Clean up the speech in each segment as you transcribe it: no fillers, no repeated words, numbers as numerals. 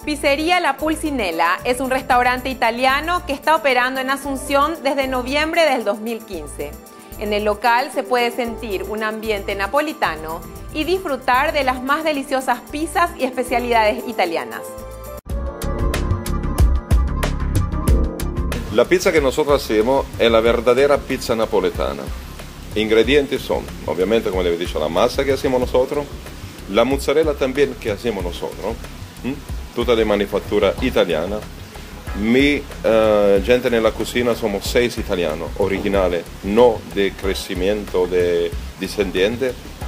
Pizzería La Pulcinella es un restaurante italiano que está operando en Asunción desde noviembre del 2015. En el local se puede sentir un ambiente napolitano y disfrutar de las más deliciosas pizzas y especialidades italianas. La pizza que nosotros hacemos es la verdadera pizza napoletana. Ingredientes son, obviamente, como les he dicho, la masa que hacemos nosotros, la mozzarella también que hacemos nosotros, tutta de manufactura italiana. Mi gente en la cocina somos 6 italianos, originales, no de crecimiento de descendientes.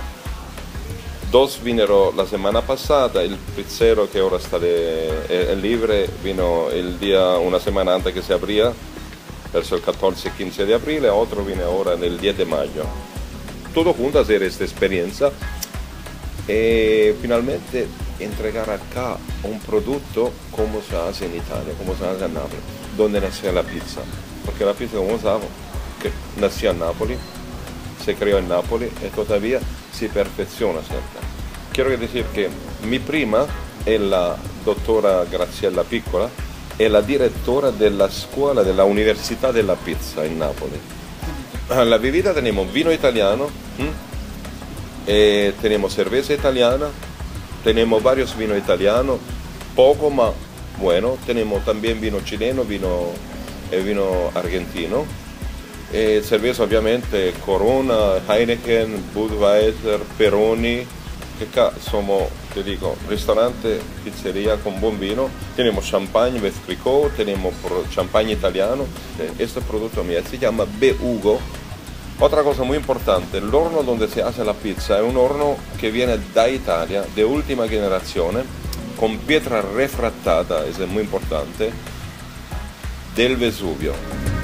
2 vinieron la semana pasada, el pizzero que ahora está libre vino una semana antes que se abría, verso el 14-15 de abril, y otro viene ahora el 10 de mayo. Todo junto a hacer esta experiencia y finalmente entregar acá un producto como se hace en Italia, como se hace en Nápoles, donde nació la pizza. Porque la pizza, como sabemos, que nació en Nápoles, se creó en Nápoles y todavía si perfecciona siempre. Quiero decir que mi prima è la dottora Graziella Piccola, è la direttora della scuola della Università della Pizza in Napoli. La bebida tenemos vino italiano, tenemos cerveza italiana, tenemos varios vinos italianos, poco ma bueno, tenemos también vino chileno, vino argentino, cerveza ovviamente Corona, Heineken, Budweiser, Peroni, que acá somos, te digo, restaurante, pizzería con buen vino, tenemos champagne, Vesclicot, tenemos champagne italiano, este producto mío se llama Beugo. Otra cosa muy importante, el horno donde se hace la pizza es un horno que viene da Italia, de última generación, con pietra refractada, es muy importante, del Vesuvio.